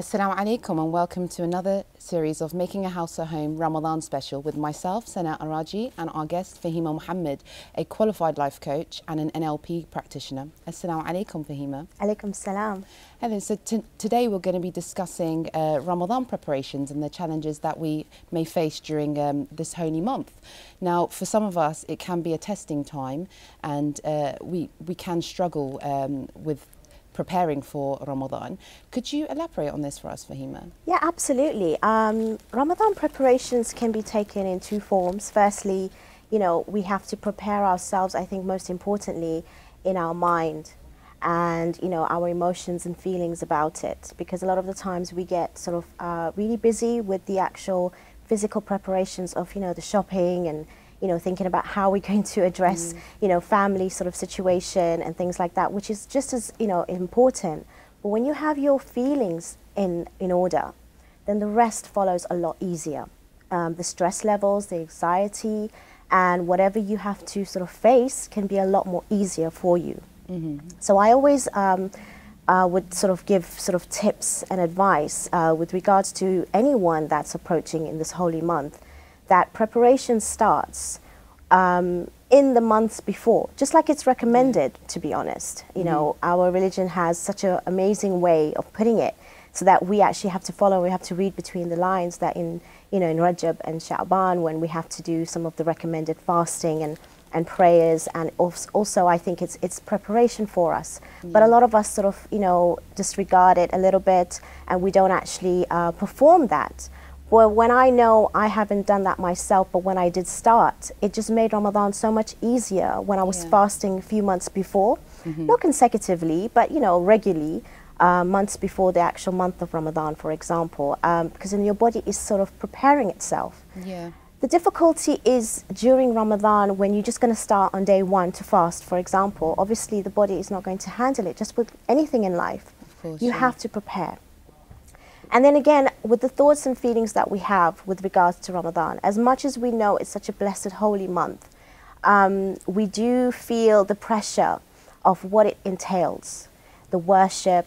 Assalamu alaikum and welcome to another series of Making a House a Home Ramadan special with myself, Sana Araji, and our guest Fahima Muhammad, a qualified life coach and an NLP practitioner. Assalamu alaikum, Fahima. Alaikum salam. Hello, so today we're going to be discussing Ramadan preparations and the challenges that we may face during this holy month. Now, for some of us, it can be a testing time, and we can struggle with preparing for Ramadan. Could you elaborate on this for us, Fahima? Yeah, absolutely. Ramadan preparations can be taken in two forms. Firstly, we have to prepare ourselves, I think most importantly, in our mind and, our emotions and feelings about it. Because a lot of the times we get sort of really busy with the actual physical preparations of, the shopping and thinking about how we're going to address, family sort of situation and things like that, which is just as, important. But when you have your feelings in order, then the rest follows a lot easier. The stress levels, the anxiety, and whatever you have to sort of face can be a lot more easier for you. So I always would sort of give sort of tips and advice with regards to anyone that's approaching in this holy month, that preparation starts in the months before, just like it's recommended, to be honest. Our religion has such an amazing way of putting it so that we actually have to follow, we have to read between the lines that in Rajab and Sha'ban, when we have to do some of the recommended fasting and prayers, and also I think it's preparation for us. But a lot of us sort of, disregard it a little bit, and we don't actually perform that. Well, when I know I haven't done that myself, but when I did start, it just made Ramadan so much easier when I was fasting a few months before, not consecutively, but regularly, months before the actual month of Ramadan, for example, because then your body is sort of preparing itself. The difficulty is during Ramadan, when you're just going to start on day one to fast, for example, obviously the body is not going to handle it, just with anything in life. Of course, you have to prepare. And then again, with the thoughts and feelings that we have with regards to Ramadan, as much as we know it's such a blessed holy month, we do feel the pressure of what it entails. The worship,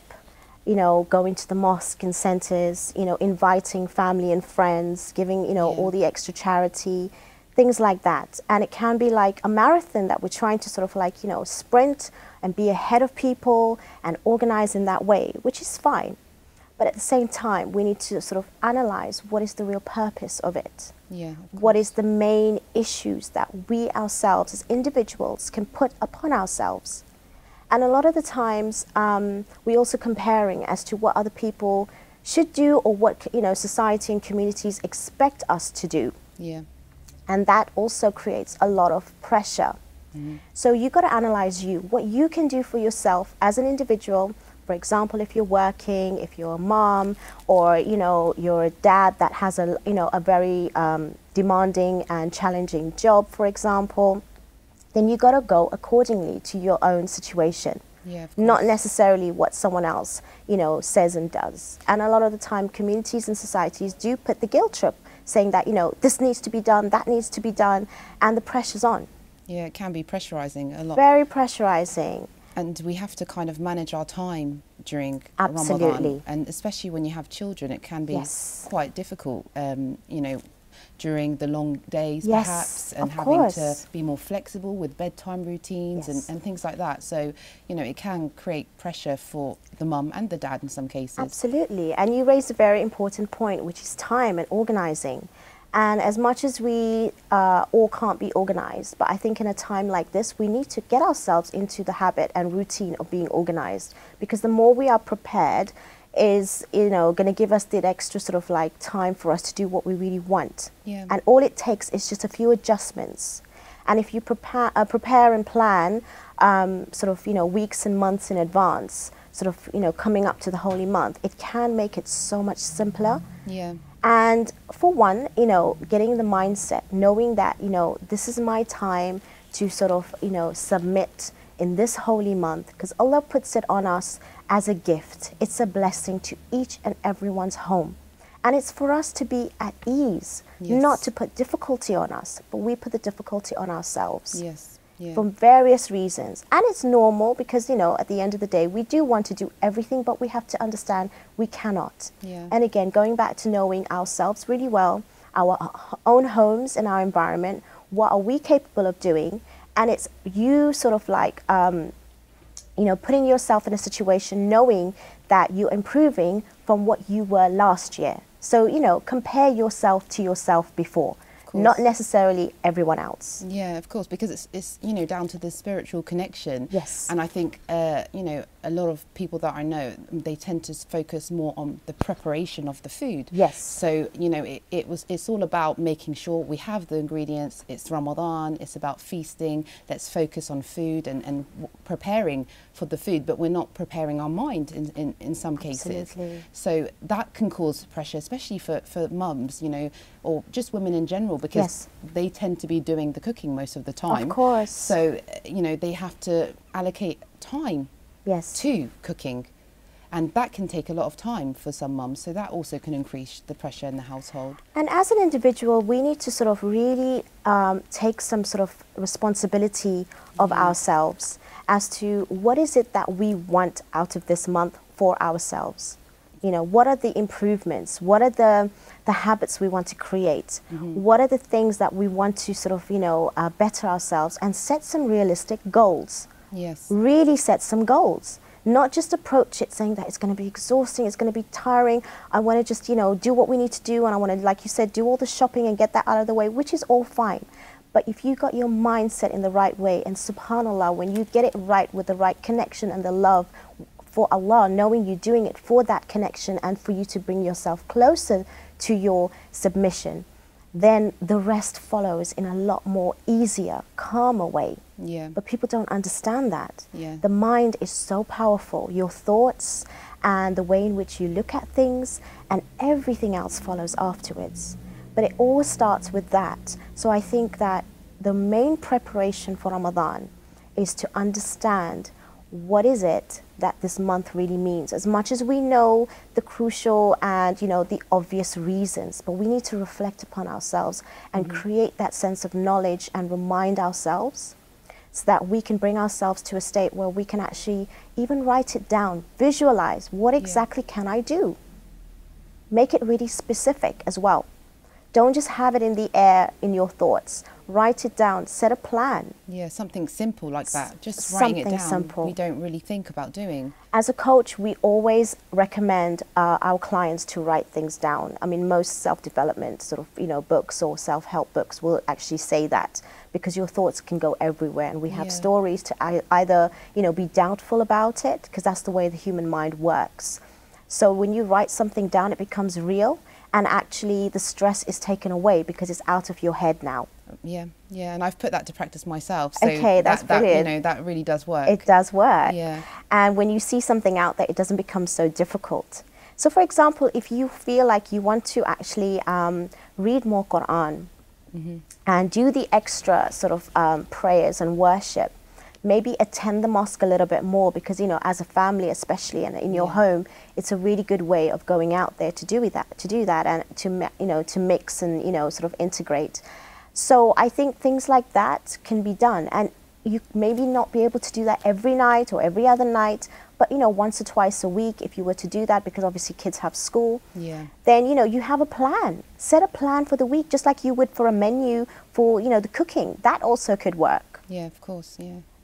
going to the mosque and centers, inviting family and friends, giving, all the extra charity, things like that. And it can be like a marathon that we're trying to sort of like, sprint and be ahead of people and organize in that way, which is fine. But at the same time, we need to sort of analyze what is the real purpose of it. What is the main issues that we ourselves as individuals can put upon ourselves. And a lot of the times, we're also comparing as to what other people should do or what, society and communities expect us to do. And that also creates a lot of pressure. So you've got to analyze what you can do for yourself as an individual. For example, if you're working, if you're a mom, or you're a dad that has a very demanding and challenging job, for example, then you got to go accordingly to your own situation. Not necessarily what someone else says and does. And a lot of the time, communities and societies do put the guilt trip, saying that this needs to be done, that needs to be done, and the pressure's on. It can be pressurizing a lot. Very pressurizing. And we have to kind of manage our time during Absolutely. Ramadan. And especially when you have children, it can be quite difficult, during the long days perhaps, and having to be more flexible with bedtime routines and things like that. So, it can create pressure for the mum and the dad in some cases. Absolutely. And you raised a very important point, which is time and organizing. And as much as we all can't be organized, but I think in a time like this, we need to get ourselves into the habit and routine of being organized, because the more we are prepared is, going to give us that extra sort of like time for us to do what we really want. And all it takes is just a few adjustments. And if you prepare and plan sort of, weeks and months in advance, sort of, coming up to the holy month, it can make it so much simpler. And for one, getting the mindset, knowing that, this is my time to sort of, submit in this holy month, because Allah puts it on us as a gift. It's a blessing to each and everyone's home. And it's for us to be at ease, not to put difficulty on us, but we put the difficulty on ourselves. for various reasons. And it's normal because, you know, at the end of the day, we do want to do everything, but we have to understand we cannot. And again, going back to knowing ourselves really well, our own homes and our environment, what are we capable of doing? And it's you sort of like, you know, putting yourself in a situation knowing that you're improving from what you were last year. So, you know, compare yourself to yourself before, not necessarily everyone else. Yeah, of course, because it's you know, down to the spiritual connection. Yes. And I think, you know, a lot of people that I know, they tend to focus more on the preparation of the food. Yes. So, you know, it's all about making sure we have the ingredients. It's Ramadan, it's about feasting. Let's focus on food and preparing for the food, but we're not preparing our mind in some cases. So that can cause pressure, especially for mums, you know, or just women in general, because they tend to be doing the cooking most of the time. Of course. So, you know, they have to allocate time to cooking, and that can take a lot of time for some mums, so that also can increase the pressure in the household. And as an individual, we need to sort of really take some sort of responsibility of ourselves as to what is it that we want out of this month for ourselves. You know, what are the improvements? What are the habits we want to create? What are the things that we want to sort of, you know, better ourselves, and set some realistic goals. Really set some goals. Not just approach it saying that it's going to be exhausting, it's going to be tiring. I want to just, you know, do what we need to do, and I want to, like you said, do all the shopping and get that out of the way, which is all fine. But if you got your mindset in the right way, and subhanAllah, when you get it right with the right connection and the love for Allah, knowing you're doing it for that connection and for you to bring yourself closer to your submission, then the rest follows in a lot more easier, calmer way. But people don't understand that. The mind is so powerful. Your thoughts and the way in which you look at things, and everything else follows afterwards. But it all starts with that. So I think that the main preparation for Ramadan is to understand what is it that this month really means. As much as we know the crucial and, you know, the obvious reasons, but we need to reflect upon ourselves and create that sense of knowledge and remind ourselves, so that we can bring ourselves to a state where we can actually even write it down, visualize what exactly can I do. Make it really specific as well. Don't just have it in the air in your thoughts. Write it down, set a plan. Something simple like that. Just writing it down, simple. We don't really think about doing. As a coach, we always recommend our clients to write things down. I mean, most self-development sort of, you know, books or self-help books will actually say that, because your thoughts can go everywhere, and we have stories to either, you know, be doubtful about it, because that's the way the human mind works. So when you write something down, it becomes real, and actually the stress is taken away because it's out of your head now. And I've put that to practice myself. So that's brilliant. You know, that really does work. It does work. And when you see something out there, it doesn't become so difficult. So for example, if you feel like you want to actually read more Quran and do the extra sort of prayers and worship, maybe attend the mosque a little bit more, because, you know, as a family especially, and in your home, it's a really good way of going out there to do that and to, you know, to mix and, you know, sort of integrate. So I think things like that can be done, and you maybe not be able to do that every night or every other night, but, you know, once or twice a week, if you were to do that, because obviously kids have school, then, you know, you have a plan. Set a plan for the week, just like you would for a menu for, you know, the cooking. That also could work. Of course,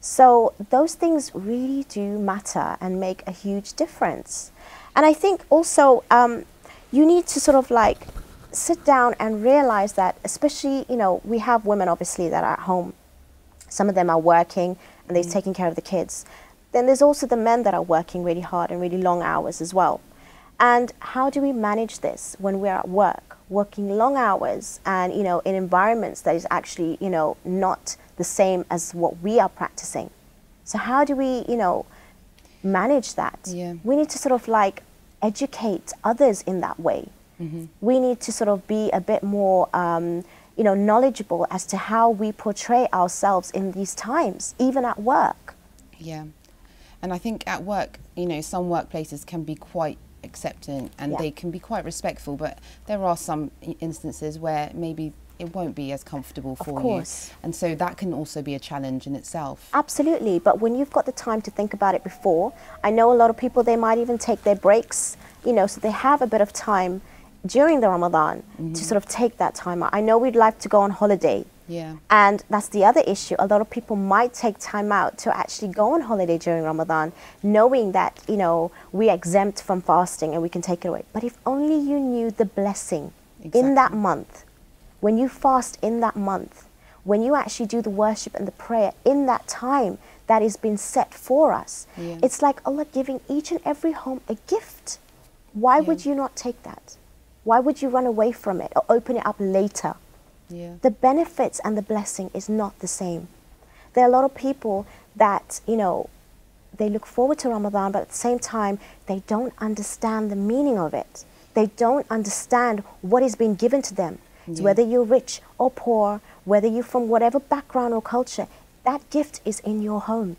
So those things really do matter and make a huge difference. And I think also you need to sort of like sit down and realize that, especially, you know, we have women obviously that are at home. Some of them are working and they're taking care of the kids. Then there's also the men that are working really hard and really long hours as well. And how do we manage this when we're at work, working long hours and, you know, in environments that is actually, you know, not the same as what we are practicing? So how do we, you know, manage that? We need to sort of like educate others in that way. We need to sort of be a bit more, you know, knowledgeable as to how we portray ourselves in these times, even at work. And I think at work, you know, some workplaces can be quite accepting and they can be quite respectful, but there are some instances where maybe it won't be as comfortable for Of course. you. And so that can also be a challenge in itself. Absolutely, but when you've got the time to think about it before, I know a lot of people, they might even take their breaks, you know, so they have a bit of time during the Ramadan to sort of take that time out. I know we'd like to go on holiday. Yeah. And that's the other issue. A lot of people might take time out to actually go on holiday during Ramadan, knowing that, you know, we're exempt from fasting and we can take it away. But if only you knew the blessing in that month, when you fast in that month, when you actually do the worship and the prayer in that time that has been set for us, it's like Allah giving each and every home a gift. Why would you not take that? Why would you run away from it or open it up later? The benefits and the blessing is not the same. There are a lot of people that, you know, they look forward to Ramadan, but at the same time, they don't understand the meaning of it. They don't understand what is being given to them. So whether you're rich or poor, whether you're from whatever background or culture, that gift is in your home.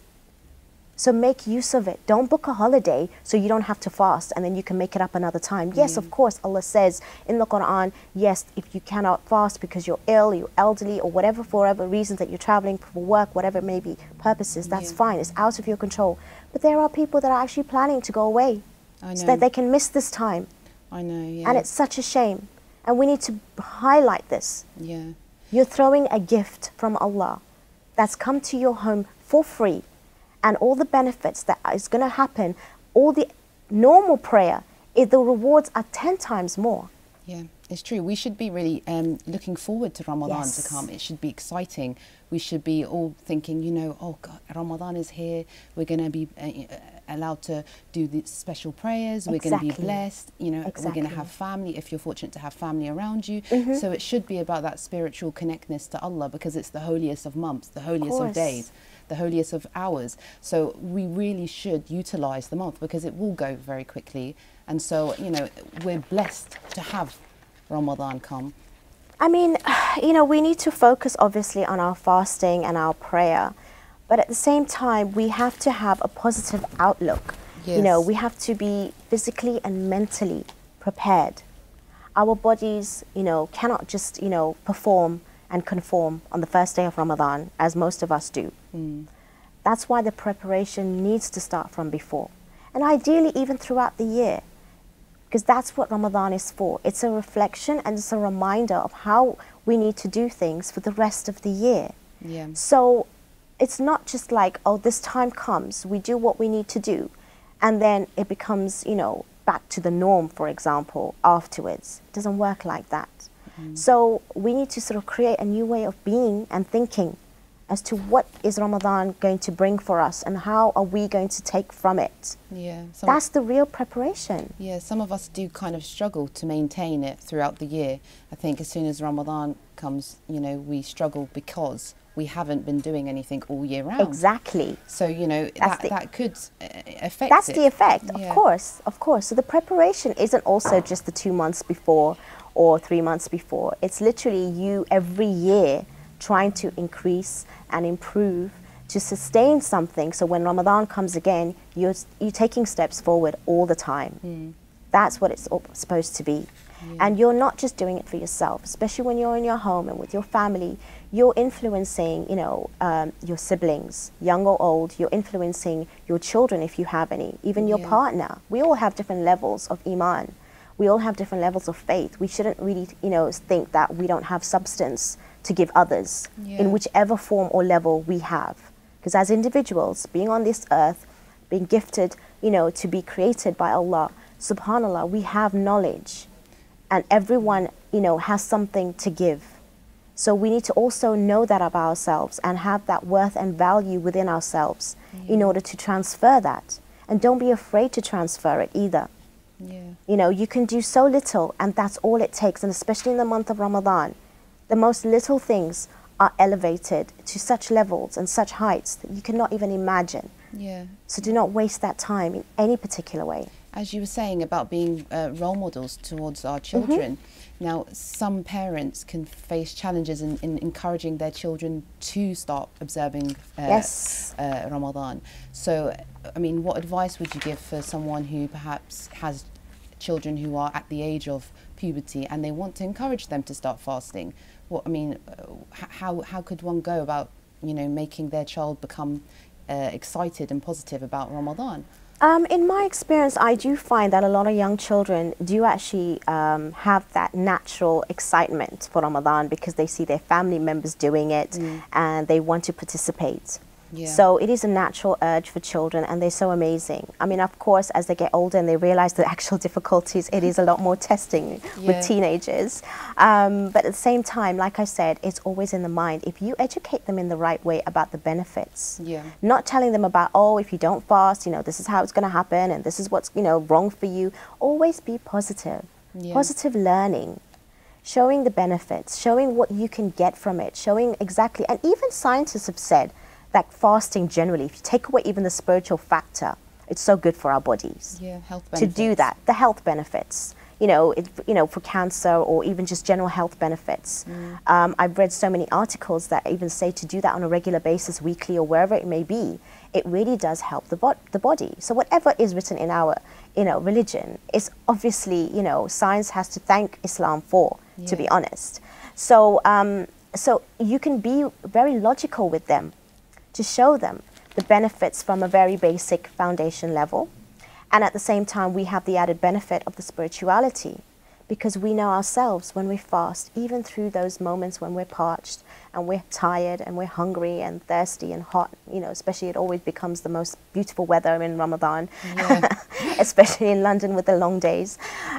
So make use of it. Don't book a holiday so you don't have to fast and then you can make it up another time. Yes, of course, Allah says in the Quran, yes, if you cannot fast because you're ill, you're elderly, or whatever, for whatever reasons that you're traveling for work, whatever it may be, purposes, that's fine. It's out of your control. But there are people that are actually planning to go away so that they can miss this time. I know, And it's such a shame. And we need to highlight this. You're throwing a gift from Allah that's come to your home for free. And all the benefits that is going to happen, all the normal prayer, the rewards are 10 times more. Yeah, it's true. We should be really looking forward to Ramadan to come. It should be exciting. We should be all thinking, you know, oh God, Ramadan is here. We're going to be allowed to do the special prayers. We're going to be blessed. You know, we're going to have family, if you're fortunate to have family around you. So it should be about that spiritual connectedness to Allah, because it's the holiest of months, the holiest of days, the holiest of hours. So we really should utilize the month, because it will go very quickly. And so, you know, we're blessed to have Ramadan come. I mean, you know, we need to focus obviously on our fasting and our prayer, but at the same time, we have to have a positive outlook. You know, we have to be physically and mentally prepared. Our bodies, you know, cannot just, you know, perform and conform on the first day of Ramadan, as most of us do. That's why the preparation needs to start from before. And ideally, even throughout the year, because that's what Ramadan is for. It's a reflection and it's a reminder of how we need to do things for the rest of the year. So it's not just like, oh, this time comes, we do what we need to do, and then it becomes, you know, back to the norm, for example, afterwards. It doesn't work like that. So we need to sort of create a new way of being and thinking as to what is Ramadan going to bring for us and how are we going to take from it. That's the real preparation. Some of us do kind of struggle to maintain it throughout the year. I think as soon as Ramadan comes, you know, we struggle because we haven't been doing anything all year round. Exactly. So, you know, that could affect That's the effect, of course, of course. So the preparation isn't also just the 2 months before or 3 months before. It's literally you every year trying to increase and improve to sustain something. So when Ramadan comes again, you're taking steps forward all the time. That's what it's supposed to be. And you're not just doing it for yourself, especially when you're in your home and with your family. You're influencing, you know, your siblings, young or old. You're influencing your children if you have any, even your partner. We all have different levels of iman. We all have different levels of faith. We shouldn't really, you know, think that we don't have substance to give others in whichever form or level we have. Because as individuals, being on this earth, being gifted, you know, to be created by Allah, subhanallah, we have knowledge. And everyone, you know, has something to give. So we need to also know that about ourselves and have that worth and value within ourselves in order to transfer that. And don't be afraid to transfer it either. You know, you can do so little and that's all it takes. And especially in the month of Ramadan, the most little things are elevated to such levels and such heights that you cannot even imagine. So do not waste that time in any particular way. As you were saying about being role models towards our children, now some parents can face challenges in encouraging their children to start observing Ramadan. So, I mean, what advice would you give for someone who perhaps has children who are at the age of puberty and they want to encourage them to start fasting? what, I mean, how could one go about, you know, making their child become excited and positive about Ramadan? In my experience, I do find that a lot of young children do actually have that natural excitement for Ramadan because they see their family members doing it and they want to participate. Yeah. So it is a natural urge for children, and they're so amazing. I mean, of course, as they get older and they realize the actual difficulties, it is a lot more testing with teenagers. But at the same time, like I said, it's always in the mind. If you educate them in the right way about the benefits, not telling them about, oh, if you don't fast, you know, this is how it's going to happen and this is what's, you know, wrong for you. Always be positive. Positive learning. Showing the benefits, showing what you can get from it, showing exactly, and even scientists have said that fasting generally, if you take away even the spiritual factor, it's so good for our bodies. Health benefits. To do that, the health benefits, you know, for cancer or even just general health benefits. I've read so many articles that even say to do that on a regular basis, weekly or wherever it may be, it really does help the body. So whatever is written in our, you know, religion is obviously, you know, science has to thank Islam for, to be honest. So, so you can be very logical with them, to show them the benefits from a very basic foundation level. And at the same time, we have the added benefit of the spirituality, because we know ourselves when we fast, even through those moments when we're parched and we're tired and we're hungry and thirsty and hot, you know, especially it always becomes the most beautiful weather in Ramadan, especially in London with the long days.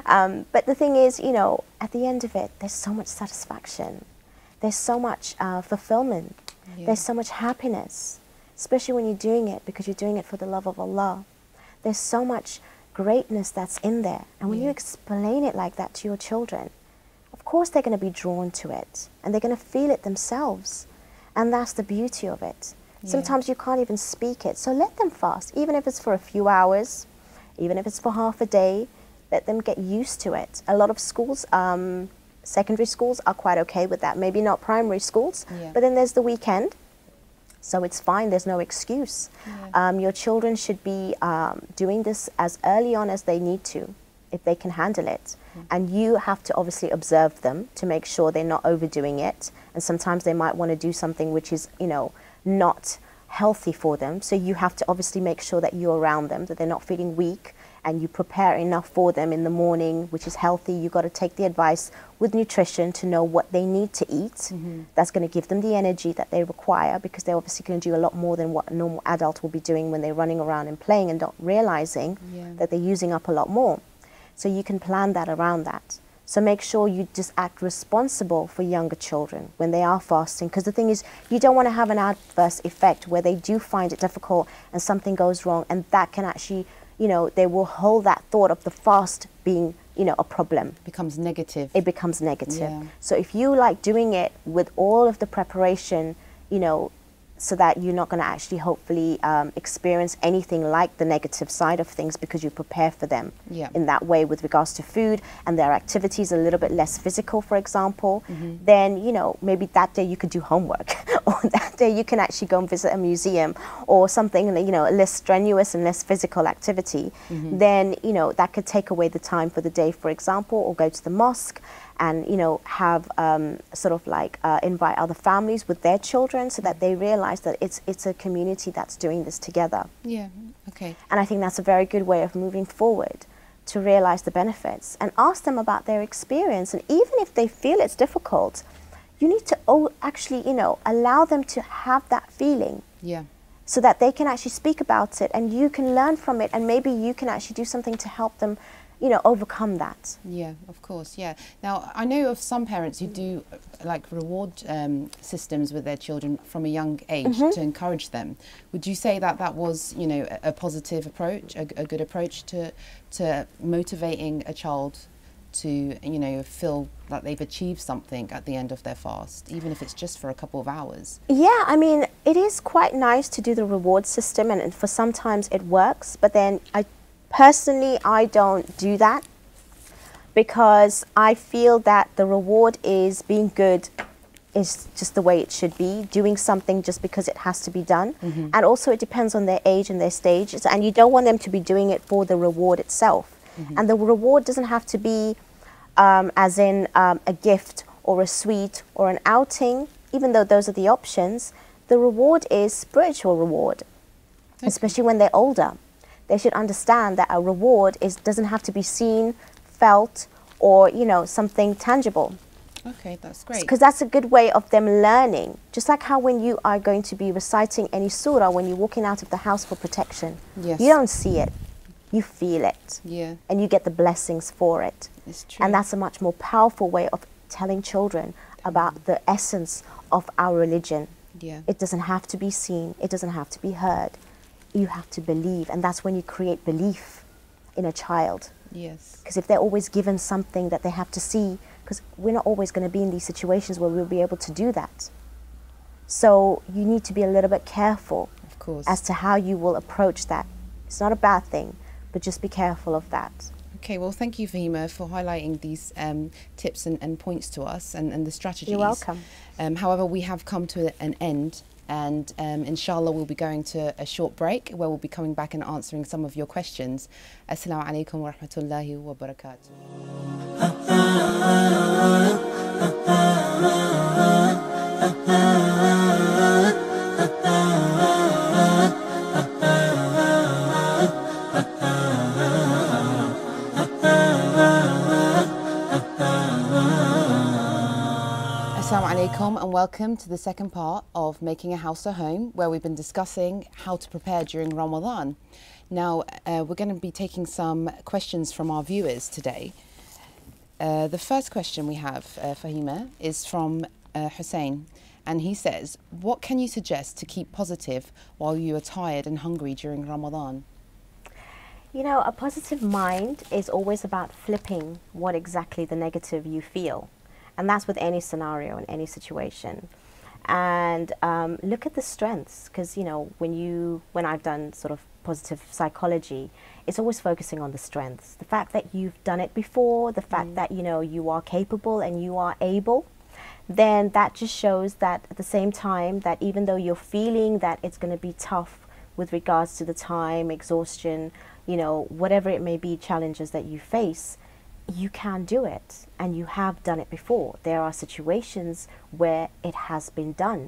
But the thing is, you know, at the end of it, there's so much satisfaction. There's so much fulfillment. There's so much happiness, especially when you're doing it because you're doing it for the love of Allah. There's so much greatness that's in there. And when you explain it like that to your children, of course they're going to be drawn to it and they're going to feel it themselves. And that's the beauty of it. Sometimes you can't even speak it. So let them fast, even if it's for a few hours, even if it's for half a day, let them get used to it. A lot of schools, secondary schools are quite okay with that. Maybe not primary schools, but then there's the weekend. So it's fine, there's no excuse. Your children should be doing this as early on as they need to, if they can handle it. And you have to obviously observe them to make sure they're not overdoing it. And sometimes they might want to do something which is, you know, not healthy for them. So you have to obviously make sure that you're around them, that they're not feeling weak, and you prepare enough for them in the morning, which is healthy. You've got to take the advice with nutrition to know what they need to eat. That's going to give them the energy that they require, because they're obviously going to do a lot more than what a normal adult will be doing when they're running around and playing and not realizing that they're using up a lot more. So you can plan that around that. So make sure you just act responsible for younger children when they are fasting, because the thing is, you don't want to have an adverse effect where they do find it difficult and something goes wrong, and that can actually, you know, they will hold that thought of the fast being, you know, a problem. It becomes negative. It becomes negative. So if you like doing it with all of the preparation, you know, so that you're not going to actually hopefully experience anything like the negative side of things, because you prepare for them in that way with regards to food, and their activities a little bit less physical, for example, then, you know, maybe that day you could do homework or that day you can actually go and visit a museum or something, you know, less strenuous and less physical activity. Then, you know, that could take away the time for the day, for example, or go to the mosque and, you know, have sort of like invite other families with their children, so that they realize that it's a community that's doing this together. And I think that's a very good way of moving forward, to realize the benefits and ask them about their experience. And even if they feel it's difficult, you need to actually, you know, allow them to have that feeling. So that they can actually speak about it and you can learn from it, and maybe you can actually do something to help them, you know, overcome that. Of course, Now, I know of some parents who do like reward systems with their children from a young age to encourage them. Would you say that that was, you know, a positive approach, a good approach to motivating a child to, you know, feel that they've achieved something at the end of their fast, even if it's just for a couple of hours? Yeah, I mean, it is quite nice to do the reward system, and for sometimes it works, but then personally, I don't do that, because I feel that the reward is being good is just the way it should be, doing something just because it has to be done. And also it depends on their age and their stage, and you don't want them to be doing it for the reward itself. And the reward doesn't have to be as in a gift or a sweet or an outing, even though those are the options, the reward is spiritual reward, especially when they're older. They should understand that a reward doesn't have to be seen, felt, or, you know, something tangible. Okay, that's great. Because that's a good way of them learning. Just like how when you are going to be reciting any surah, when you're walking out of the house for protection, Yes. you don't see it, you feel it. Yeah. And you get the blessings for it. It's true. And that's a much more powerful way of telling children about the essence of our religion. Yeah. It doesn't have to be seen, it doesn't have to be heard. You have to believe, and that's when you create belief in a child. Yes. Because if they're always given something that they have to see, because we're not always going to be in these situations where we'll be able to do that. So you need to be a little bit careful, Of course. as to how you will approach that. It's not a bad thing, but just be careful of that. Okay, well, thank you, Fahima, for highlighting these tips and points to us and the strategies. You're welcome. However, we have come to an end, and inshallah, we'll be going to a short break where we'll be coming back and answering some of your questions. Assalamu alaikum wa rahmatullahi wa barakatuh. Assalamu alaikum and welcome to the second part of Making a House a Home, where we've been discussing how to prepare during Ramadan. Now, we're going to be taking some questions from our viewers today. The first question we have, Fahima, is from Hussein, and he says, what can you suggest to keep positive while you are tired and hungry during Ramadan? You know, a positive mind is always about flipping what exactly the negative you feel. And that's with any scenario and any situation. And look at the strengths, because, you know, when I've done sort of positive psychology, it's always focusing on the strengths. The fact that you've done it before, the fact that, you know, you are capable and you are able, then that just shows that at the same time that even though you're feeling that it's going to be tough with regards to the time, exhaustion, you know, whatever it may be, challenges that you face, you can do it, and you have done it before. There are situations where it has been done.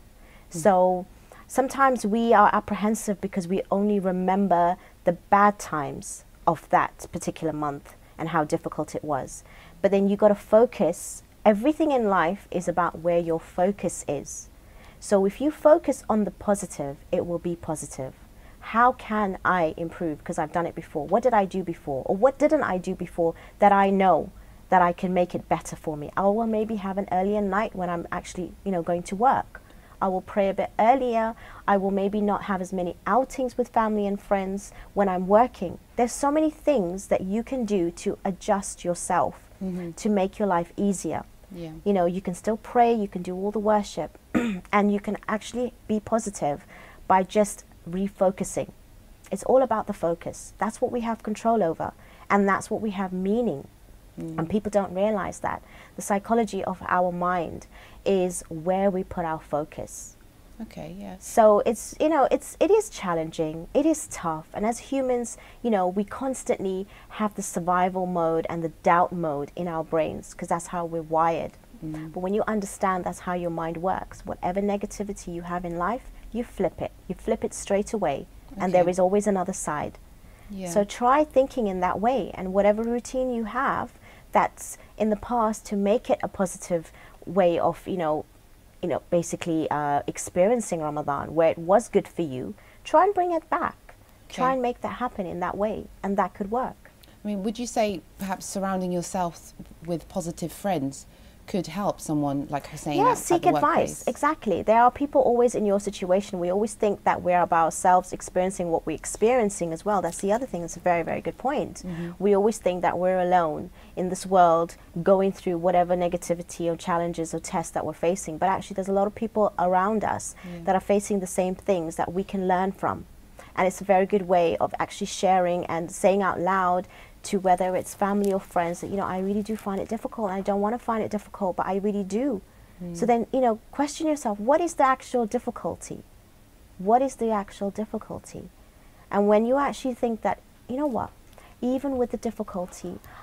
So sometimes we are apprehensive because we only remember the bad times of that particular month and how difficult it was. But then you got to focus. Everything in life is about where your focus is. So if you focus on the positive, it will be positive. How can I improve because I've done it before? What did I do before? Or what didn't I do before that I know that I can make it better for me? I will maybe have an earlier night when I'm actually, you know, going to work. I will pray a bit earlier. I will maybe not have as many outings with family and friends when I'm working. There's so many things that you can do to adjust yourself to make your life easier. Yeah. You know, you can still pray, you can do all the worship, and you can actually be positive by just refocusing. It's all about the focus. That's what we have control over, and that's what we have meaning. And people don't realize that the psychology of our mind is where we put our focus. Okay, yes. So it's, you know, it is challenging, it is tough, and as humans, you know, we constantly have the survival mode and the doubt mode in our brains because that's how we're wired. But when you understand that's how your mind works, whatever negativity you have in life, you flip it straight away, and there is always another side. Yeah. So try thinking in that way, and whatever routine you have that's in the past, to make it a positive way of, you know, basically experiencing Ramadan, where it was good for you, try and bring it back. Try and make that happen in that way, and that could work. I mean, would you say perhaps surrounding yourself with positive friends could help someone like Hussein? Yeah, seek advice. Exactly. There are people always in your situation. We always think that we're about ourselves experiencing what we're experiencing as well. That's the other thing. That's a very, very good point. We always think that we're alone in this world going through whatever negativity or challenges or tests that we're facing. But actually, there's a lot of people around us that are facing the same things that we can learn from. And it's a very good way of actually sharing and saying out loud to whether it's family or friends that, you know, I really do find it difficult. I don't want to find it difficult, but I really do. So then, you know, question yourself, what is the actual difficulty? What is the actual difficulty? And when you actually think that, you know what, even with the difficulty,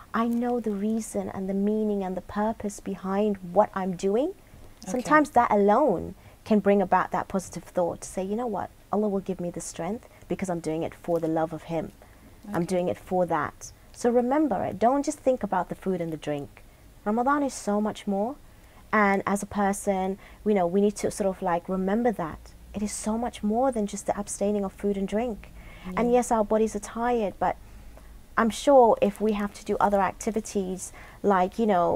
I know the reason and the meaning and the purpose behind what I'm doing. Sometimes that alone can bring about that positive thought to say, you know what, Allah will give me the strength because I'm doing it for the love of Him. I'm doing it for that. So remember it. Don't just think about the food and the drink. Ramadan is so much more. And as a person, we need to sort of like remember that. It is so much more than just the abstaining of food and drink. And yes, our bodies are tired, but I'm sure if we have to do other activities like,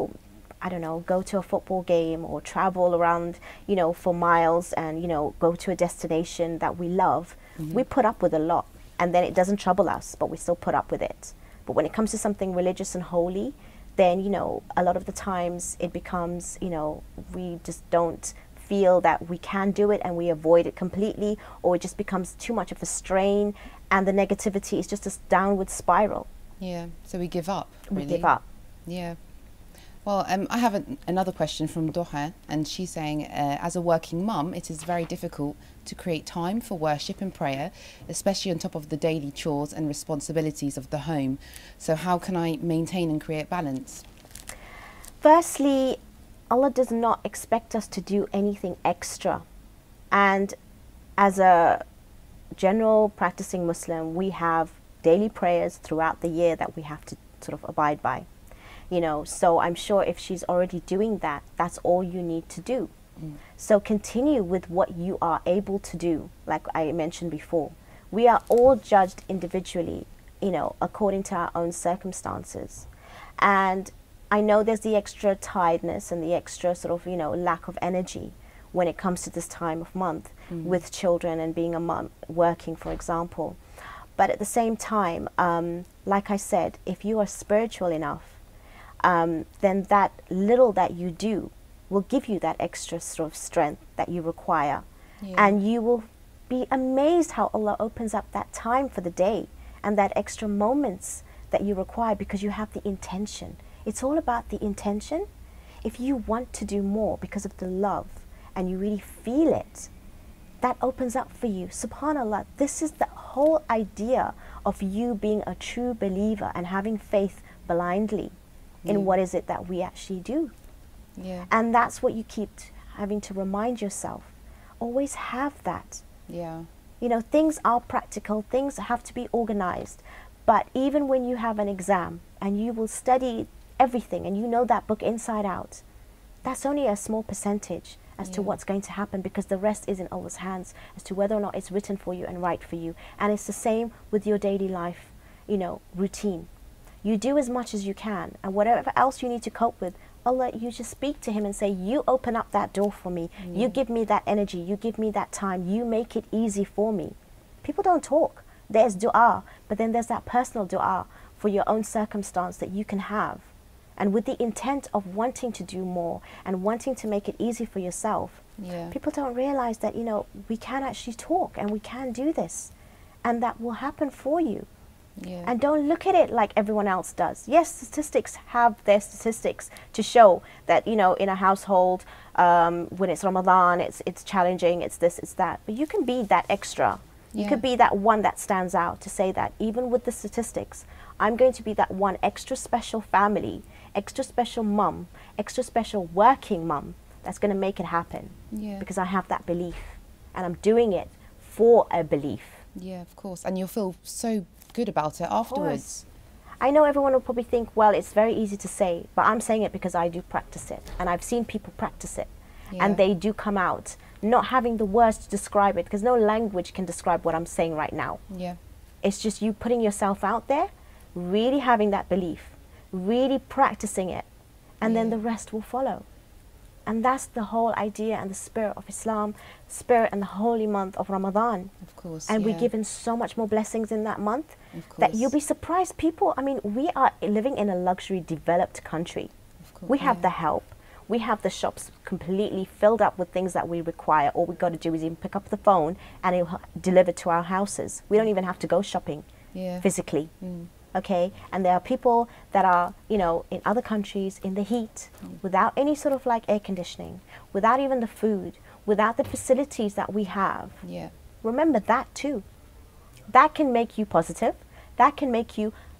I don't know, go to a football game or travel around, for miles and, go to a destination that we love, we put up with a lot. And then it doesn't trouble us, but we still put up with it. But when it comes to something religious and holy, then, a lot of the times it becomes, we just don't feel that we can do it and we avoid it completely, or it just becomes too much of a strain and the negativity is just a downward spiral. Yeah, so we give up, really. We give up. Yeah. Well, I have another question from Doha, and she's saying, as a working mum, it is very difficult to create time for worship and prayer, especially on top of the daily chores and responsibilities of the home. So how can I maintain and create balance? Firstly, Allah does not expect us to do anything extra. And as a general practicing Muslim, we have daily prayers throughout the year that we have to sort of abide by. So I'm sure if she's already doing that, that's all you need to do. So continue with what you are able to do. Like I mentioned before, we are all judged individually, according to our own circumstances. And I know there's the extra tiredness and the extra sort of, lack of energy when it comes to this time of month with children and being a mum working, for example. But at the same time, like I said, if you are spiritual enough, then that little that you do will give you that extra sort of strength that you require. And you will be amazed how Allah opens up that time for the day and that extra moments that you require because you have the intention. It's all about the intention. If you want to do more because of the love and you really feel it, that opens up for you. SubhanAllah, this is the whole idea of you being a true believer and having faith blindly in what is it that we actually do. And that's what you keep having to remind yourself. Always have that. Things are practical, things have to be organized. But even when you have an exam and you will study everything and you know that book inside out, that's only a small percentage as to what's going to happen, because the rest is in Allah's hands as to whether or not it's written for you and right for you. And it's the same with your daily life, routine. You do as much as you can, and whatever else you need to cope with, Allah, you just speak to Him and say, you open up that door for me. You give me that energy. You give me that time. You make it easy for me. People don't talk. There's dua, but then there's that personal dua for your own circumstance that you can have. And with the intent of wanting to do more and wanting to make it easy for yourself, people don't realize that, we can actually talk and we can do this. And that will happen for you. And don't look at it like everyone else does. Yes, statistics have their statistics to show that, in a household, when it's Ramadan, it's challenging, it's this, it's that. But you can be that extra. You could be that one that stands out to say that even with the statistics, I'm going to be that one extra special family, extra special mum, extra special working mum that's going to make it happen. Because I have that belief and I'm doing it for a belief. Yeah, of course. And you'll feel so good about it afterwards. I know everyone will probably think, well, it's very easy to say, but I'm saying it because I do practice it and I've seen people practice it and they do come out not having the words to describe it, because no language can describe what I'm saying right now. It's just you putting yourself out there, really having that belief, really practicing it, and then the rest will follow. And that's the whole idea and the spirit of Islam, spirit and the holy month of Ramadan. Of course. And we're given so much more blessings in that month that you'll be surprised. People, we are living in a luxury developed country. Of course, we have the help. We have the shops completely filled up with things that we require. All we've got to do is even pick up the phone and it'll deliver to our houses. We don't even have to go shopping physically. Okay, and there are people that are, in other countries in the heat, without any sort of like air conditioning, without even the food, without the facilities that we have. Remember that too. That can make you positive. That can make you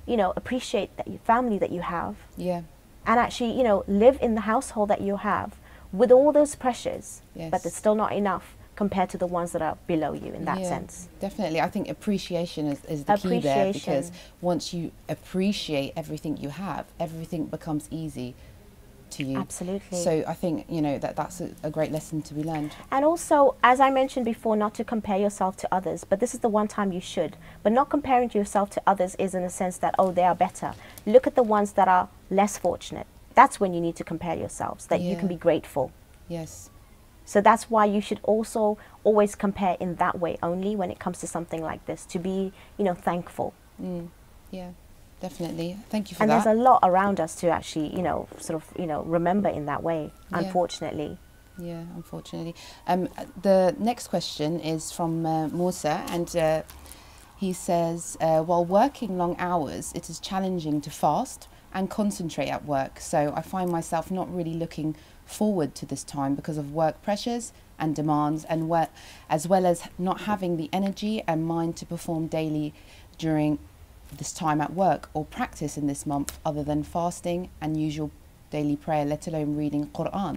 you know, appreciate that your family that you have. Yeah. And actually, you know, live in the household that you have with all those pressures, Yes. but it's still not enough compared to the ones that are below you in that sense. Definitely. I think appreciation is the key there, because once you appreciate everything you have, everything becomes easy to you. Absolutely. So I think, you know, that's a great lesson to be learned. And also, as I mentioned before, not to compare yourself to others, but this is the one time you should. But not comparing yourself to others is in a sense that, oh, they are better. Look at the ones that are less fortunate. That's when you need to compare yourselves, that you can be grateful. Yes. So that's why you should also always compare in that way only when it comes to something like this, to be, you know, thankful. Yeah, definitely. Thank you for and that. And there's a lot around us to actually, you know, sort of, you know, remember in that way, unfortunately. Yeah, unfortunately. The next question is from Musa, and he says, while working long hours, it is challenging to fast and concentrate at work. So I find myself not really looking forward to this time because of work pressures and demands, and as well as not having the energy and mind to perform daily during this time at work or practice in this month, other than fasting and usual daily prayer, let alone reading Quran.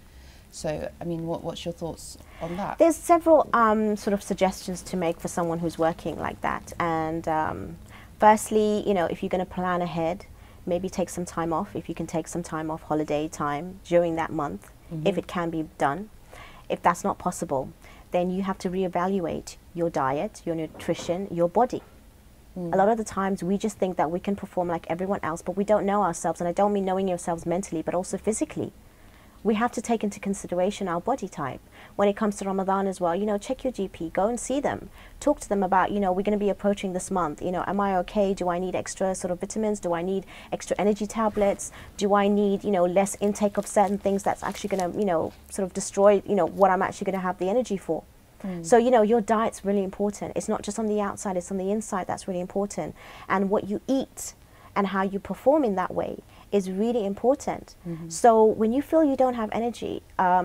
So, I mean, what's your thoughts on that? There's several sort of suggestions to make for someone who's working like that. And firstly, you know, if you're going to plan ahead, maybe take some time off. If you can take some time off, holiday time during that month, if it can be done. If that's not possible, then you have to reevaluate your diet, your nutrition, your body. A lot of the times we just think that we can perform like everyone else, but we don't know ourselves. And I don't mean knowing yourselves mentally, but also physically. We have to take into consideration our body type. When it comes to Ramadan as well, you know, check your GP, go and see them. Talk to them about, you know, we're going to be approaching this month. You know, am I okay? Do I need extra sort of vitamins? Do I need extra energy tablets? Do I need, you know, less intake of certain things that's actually going to, you know, sort of destroy, you know, what I'm actually going to have the energy for? So, you know, your diet's really important. It's not just on the outside, it's on the inside that's really important. And what you eat and how you perform in that way is really important. So when you feel you don't have energy,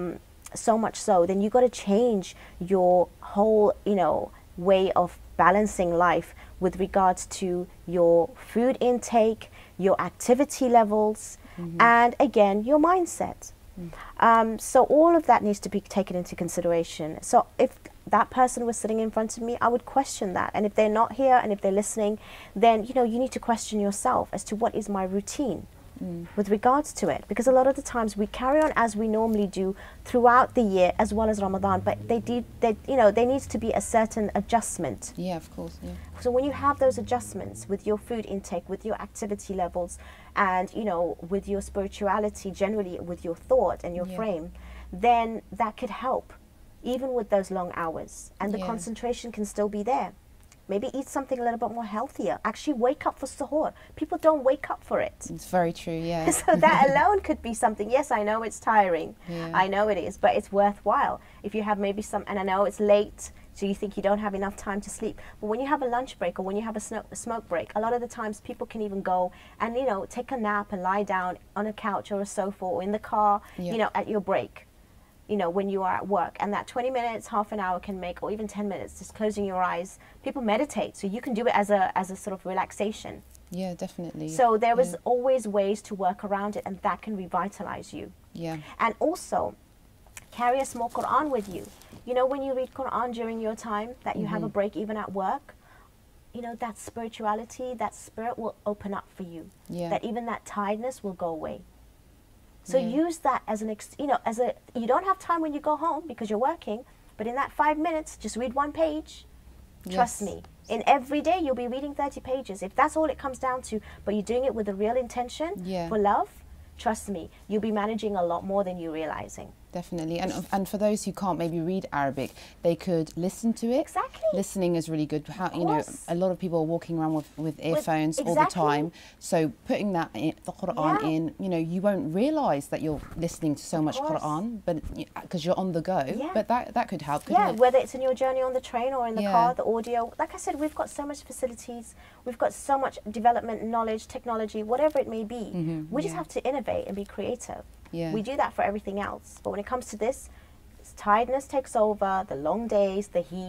so much so, then you've got to change your whole, you know, way of balancing life with regards to your food intake, your activity levels, and again, your mindset. So all of that needs to be taken into consideration. So if that person was sitting in front of me, I would question that. And if they're not here and if they're listening, then, you know, you need to question yourself as to what is my routine with regards to it. Because a lot of the times we carry on as we normally do throughout the year as well as Ramadan, but you know, there needs to be a certain adjustment. Yeah, of course, yeah. So when you have those adjustments with your food intake, with your activity levels, and, you know, with your spirituality, generally with your thought and your frame, then that could help, even with those long hours. And the concentration can still be there. Maybe eat something a little bit more healthier. Actually wake up for suhoor. People don't wake up for it. It's very true, yeah. So that alone could be something. Yes, I know it's tiring. I know it is, but it's worthwhile. If you have maybe some, and I know it's late, so you think you don't have enough time to sleep. But when you have a lunch break or when you have a smoke break, a lot of the times people can even go and, you know, take a nap and lie down on a couch or a sofa or in the car, you know, at your break. You know, when you are at work, and that 20 minutes, half an hour can make, or even 10 minutes, just closing your eyes. People meditate, so you can do it as a sort of relaxation. Yeah, definitely. So there is always ways to work around it, and that can revitalize you. Yeah. And also, carry a small Quran with you. You know, when you read Quran during your time, that you have a break even at work, you know, that spirituality, that spirit will open up for you. Yeah. That even that tiredness will go away. So use that as an, you know, you don't have time when you go home because you're working, but in that 5 minutes, just read one page. Trust me, in every day you'll be reading 30 pages. If that's all it comes down to, but you're doing it with a real intention for love, trust me, you'll be managing a lot more than you're realizing. Definitely. And for those who can't maybe read Arabic, they could listen to it. Exactly. Listening is really good. You know, a lot of people are walking around with earphones all the time. So putting that the Quran in, you know, you won't realize that you're listening to so much Quran, but because you're on the go. But that could help. Yeah, whether it's in your journey on the train or in the car, the audio. Like I said, we've got so much facilities. We've got so much development, knowledge, technology, whatever it may be. We just have to innovate and be creative. We do that for everything else. But when it comes to this, tiredness takes over, the long days, the heat,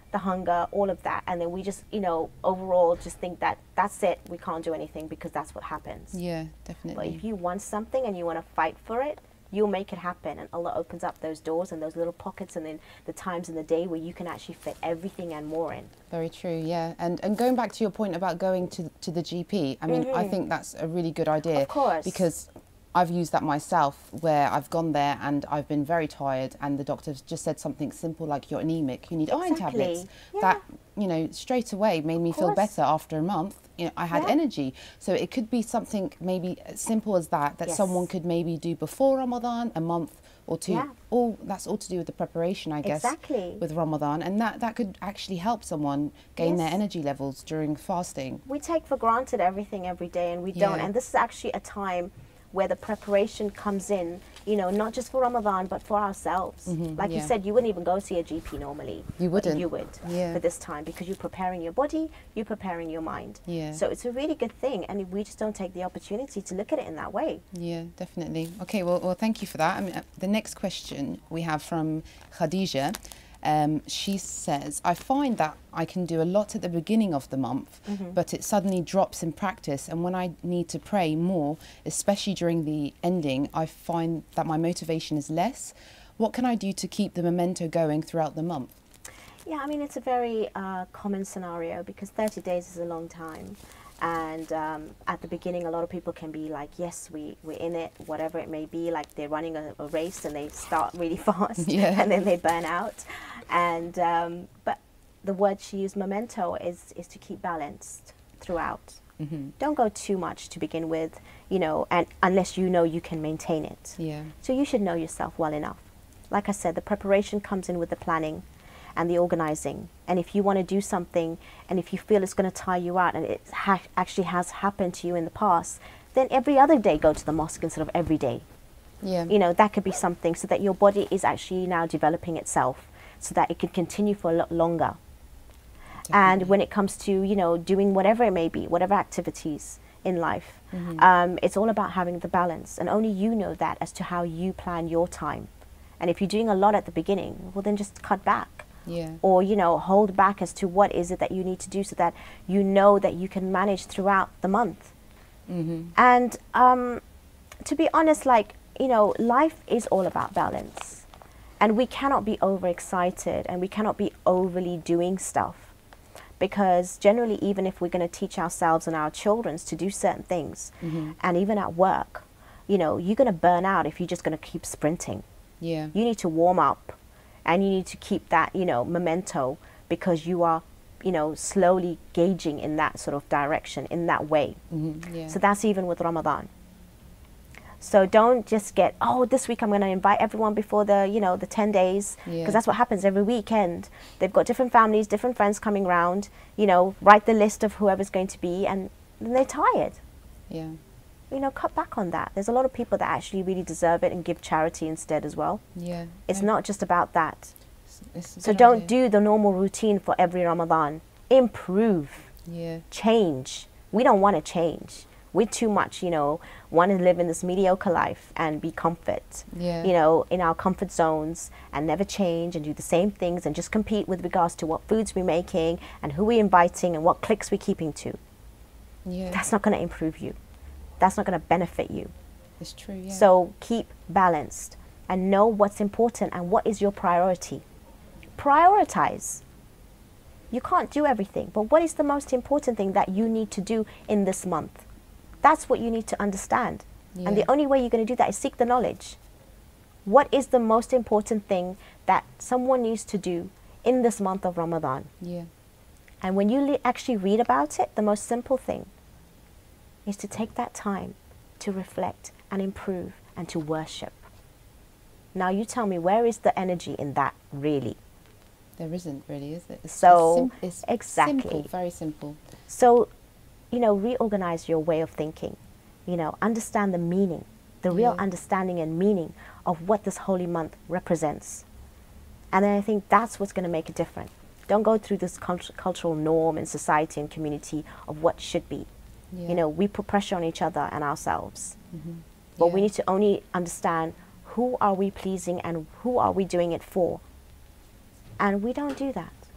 the hunger, all of that, and then we just, you know, overall just think that that's it, we can't do anything because that's what happens. Yeah, definitely. But if you want something and you want to fight for it, you'll make it happen, and Allah opens up those doors and those little pockets, and then the times in the day where you can actually fit everything and more in. Very true, yeah. And going back to your point about going to the GP, I mean, I think that's a really good idea. Of course. Because I've used that myself, where I've gone there and I've been very tired, and the doctor's just said something simple like, you're anemic, you need iron tablets. Yeah. That, you know, straight away made me feel better. After a month, you know, I had energy. So it could be something maybe as simple as that someone could maybe do before Ramadan, a month or two. Yeah. That's all to do with the preparation, I guess, Exactly. with Ramadan, and that could actually help someone gain their energy levels during fasting. We take for granted everything every day, and we don't. And this is actually a time where the preparation comes in, you know, not just for Ramadan, but for ourselves. Like you said, you wouldn't even go see a GP normally. You wouldn't. You would for this time, because you're preparing your body, you're preparing your mind. Yeah. So it's a really good thing, and we just don't take the opportunity to look at it in that way. Yeah, definitely. Okay, well, thank you for that. I mean, the next question we have from Khadija. She says, I find that I can do a lot at the beginning of the month, but it suddenly drops in practice. And when I need to pray more, especially during the ending, I find that my motivation is less. What can I do to keep the memento going throughout the month? Yeah, I mean, it's a very common scenario, because 30 days is a long time. And at the beginning, a lot of people can be like, yes, we're in it, whatever it may be, like they're running a race and they start really fast and then they burn out. And but the word she used, memento, is to keep balanced throughout. Don't go too much to begin with, you know, and unless you know you can maintain it. Yeah. So you should know yourself well enough. Like I said, the preparation comes in with the planning and the organizing. And if you want to do something, and if you feel it's going to tire you out, and it actually has happened to you in the past, then every other day go to the mosque instead of every day. Yeah. You know, that could be something, so that your body is actually now developing itself, so that it can continue for a lot longer. Definitely. And when it comes to, you know, doing whatever it may be, whatever activities in life, it's all about having the balance. And only you know that, as to how you plan your time. And if you're doing a lot at the beginning, well, then just cut back. Yeah. Or, you know, hold back as to what is it that you need to do, so that you know that you can manage throughout the month. And to be honest, like, you know, life is all about balance. And we cannot be overexcited, and we cannot be overly doing stuff. Because generally, even if we're going to teach ourselves and our children to do certain things, and even at work, you know, you're going to burn out if you're just going to keep sprinting. Yeah. You need to warm up. And you need to keep that, you know, memento, because you are, you know, slowly gauging in that sort of direction, in that way. Yeah. So that's even with Ramadan. So don't just get, oh, this week I'm going to invite everyone before the, you know, the 10 days. Because that's what happens every weekend. They've got different families, different friends coming round, you know, write the list of whoever's going to be, and then they're tired. Yeah. You know, cut back on that. There's a lot of people that actually really deserve it and give charity instead as well. Yeah. It's not just about that. It's So don't do the normal routine for every Ramadan. Improve. Yeah. Change. We don't want to change. We're too much, you know, want to live in this mediocre life and be comfort. Yeah. You know, in our comfort zones, and never change and do the same things and just compete with regards to what foods we're making and who we're inviting and what cliques we're keeping to. Yeah. That's not going to improve you. That's not going to benefit you. It's true, yeah. So keep balanced and know what's important and what is your priority. Prioritize. You can't do everything, but what is the most important thing that you need to do in this month? That's what you need to understand. And the only way you're going to do that is seek the knowledge. What is the most important thing that someone needs to do in this month of Ramadan? Yeah. And when you actually read about it, the most simple thing is to take that time to reflect and improve and to worship. Now you tell me, where is the energy in that, really? There isn't really, is it? It's exactly simple, very simple. So, you know, reorganize your way of thinking. You know, understand the meaning, the real understanding and meaning of what this holy month represents. And then I think that's what's going to make a difference. Don't go through this cultural norm in society and community of what should be. You know, we put pressure on each other and ourselves. But we need to only understand, who are we pleasing and who are we doing it for? And we don't do that.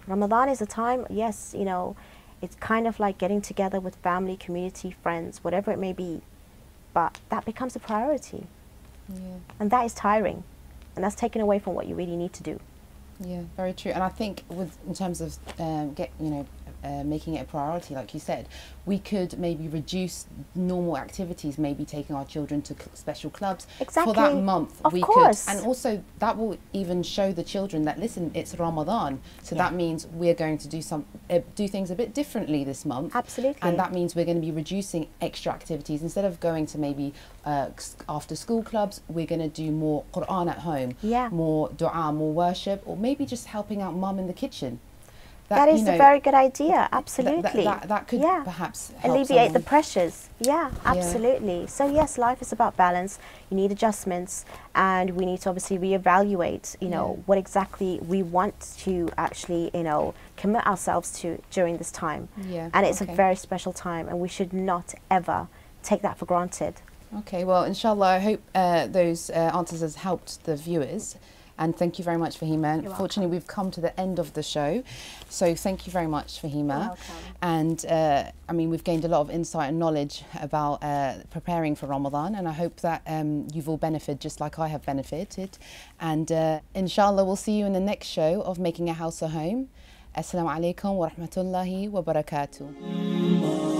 Ramadan is a time, yes, you know, it's kind of like getting together with family, community, friends, whatever it may be. But that becomes a priority. Yeah. And that is tiring. And that's taken away from what you really need to do. Yeah, very true. And I think in terms of making it a priority, like you said, we could maybe reduce normal activities, maybe taking our children to special clubs Exactly. for that month. Of course. And also that will even show the children that, listen, it's Ramadan, so that means we're going to do things a bit differently this month. Absolutely. And that means we're going to be reducing extra activities. Instead of going to maybe after school clubs, we're going to do more Quran at home, more dua, more worship, or maybe just helping out mum in the kitchen. That is a very good idea, absolutely. That could perhaps help alleviate the pressures. Yeah, absolutely. So yes, life is about balance. You need adjustments, and we need to obviously reevaluate, you know, what exactly we want to actually, you know, commit ourselves to during this time. Yeah. And it's a very special time, and we should not ever take that for granted. Okay, well, inshallah, I hope those answers has helped the viewers. And thank you very much, Fahima. Unfortunately, we've come to the end of the show. So thank you very much, Fahima. You're welcome. And I mean, we've gained a lot of insight and knowledge about preparing for Ramadan. And I hope that you've all benefited just like I have benefited. And inshallah, we'll see you in the next show of Making a House a Home. Assalamu alaikum wa rahmatullahi wa barakatuh.